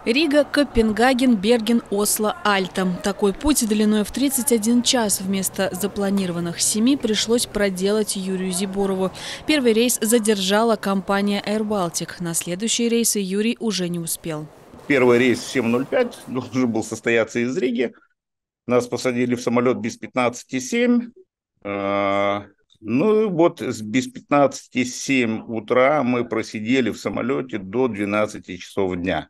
Рига, Копенгаген, Берген, Осло, Альта. Такой путь длиной в 31 час вместо запланированных 7 пришлось проделать Юрию Зиборову. Первый рейс задержала компания Air Baltic. На следующие рейсы Юрий уже не успел. Первый рейс в 7:05 должен был состояться из Риги. Нас посадили в самолет без 15:07. Ну и вот без 15:07 утра мы просидели в самолете до 12 часов дня.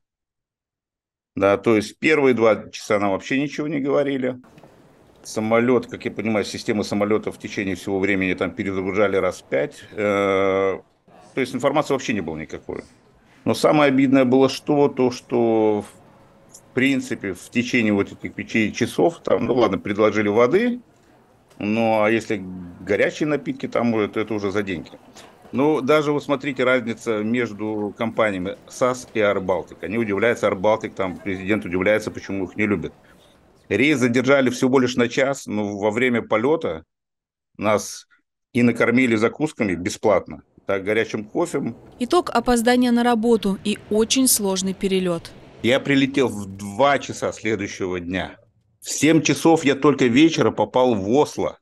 Да, то есть первые 2 часа нам вообще ничего не говорили. Самолет, как я понимаю, системы самолета в течение всего времени там перезагружали раз 5. То есть информации вообще не было никакой. Но самое обидное было то, что в принципе в течение вот этих 5 часов, там, ну ладно, предложили воды, ну а если горячие напитки, там это уже за деньги. Ну, даже вот смотрите, разница между компаниями САС и Air Baltic. Они удивляются, Air Baltic, там президент удивляется, почему их не любят. Рейс задержали всего лишь на час, но во время полета нас и накормили закусками бесплатно, так, горячим кофе. Итог опоздания на работу и очень сложный перелет. Я прилетел в 2 часа следующего дня. В 7 часов я только вечера попал в Осло.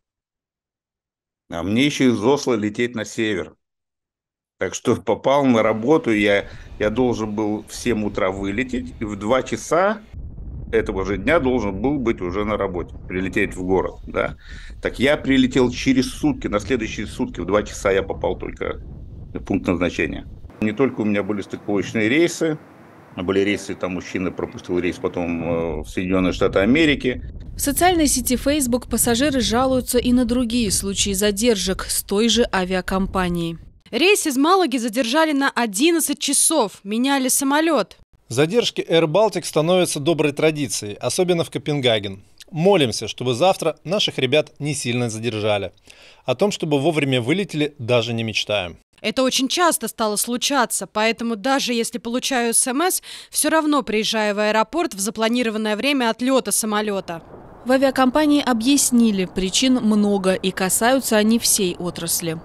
А мне еще из Осло лететь на север. Так что попал на работу, я должен был в 7 утра вылететь, и в 2 часа этого же дня должен был быть уже на работе, прилететь в город. Да. Так я прилетел через сутки, на следующие сутки в 2 часа я попал только в пункт назначения. Не только у меня были стыковочные рейсы, были рейсы, там мужчина пропустил рейс потом в Соединенные Штаты Америки. В социальной сети Facebook пассажиры жалуются и на другие случаи задержек с той же авиакомпанией. Рейс из Малаги задержали на 11 часов, меняли самолет. Задержки Air Baltic становятся доброй традицией, особенно в Копенгаген. Молимся, чтобы завтра наших ребят не сильно задержали. О том, чтобы вовремя вылетели, даже не мечтаем. Это очень часто стало случаться, поэтому даже если получаю СМС, все равно приезжаю в аэропорт в запланированное время отлета самолета. В авиакомпании объяснили, причин много и касаются они всей отрасли.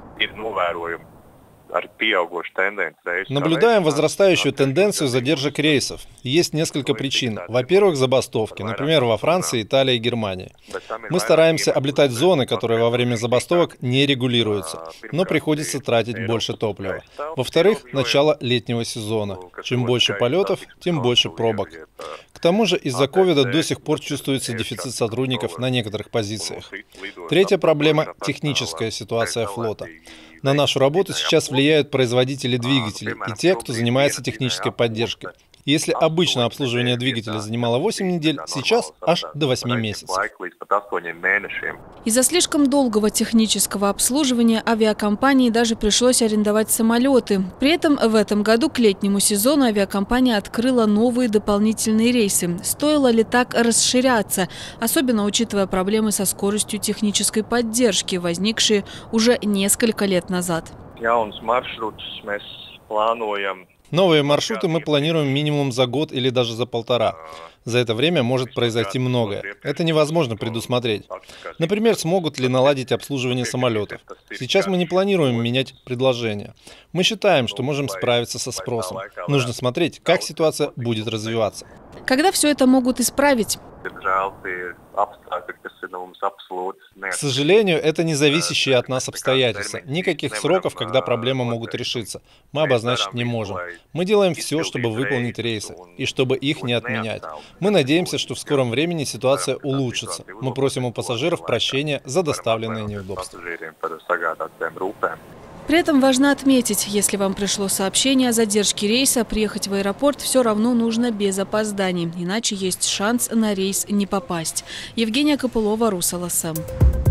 Наблюдаем возрастающую тенденцию задержек рейсов. Есть несколько причин. Во-первых, забастовки, например, во Франции, Италии и Германии. Мы стараемся облетать зоны, которые во время забастовок не регулируются, но приходится тратить больше топлива. Во-вторых, начало летнего сезона. Чем больше полетов, тем больше пробок. К тому же из-за ковида до сих пор чувствуется дефицит сотрудников на некоторых позициях. Третья проблема – техническая ситуация флота. На нашу работу сейчас влияют производители двигателей и те, кто занимается технической поддержкой. Если обычно обслуживание двигателя занимало 8 недель, сейчас аж до 8 месяцев. Из-за слишком долгого технического обслуживания авиакомпании даже пришлось арендовать самолеты. При этом в этом году к летнему сезону авиакомпания открыла новые дополнительные рейсы. Стоило ли так расширяться, особенно учитывая проблемы со скоростью технической поддержки, возникшие уже несколько лет назад? Новые маршруты мы планируем минимум за год или даже за 1,5. За это время может произойти многое. Это невозможно предусмотреть. Например, смогут ли наладить обслуживание самолетов. Сейчас мы не планируем менять предложение. Мы считаем, что можем справиться со спросом. Нужно смотреть, как ситуация будет развиваться. Когда все это могут исправить? К сожалению, это не зависящие от нас обстоятельства. Никаких сроков, когда проблемы могут решиться, мы обозначить не можем. Мы делаем все, чтобы выполнить рейсы и чтобы их не отменять. Мы надеемся, что в скором времени ситуация улучшится. Мы просим у пассажиров прощения за доставленные неудобства. При этом важно отметить, если вам пришло сообщение о задержке рейса, приехать в аэропорт все равно нужно без опозданий, иначе есть шанс на рейс не попасть. Евгения Копылова, РусЛСМ.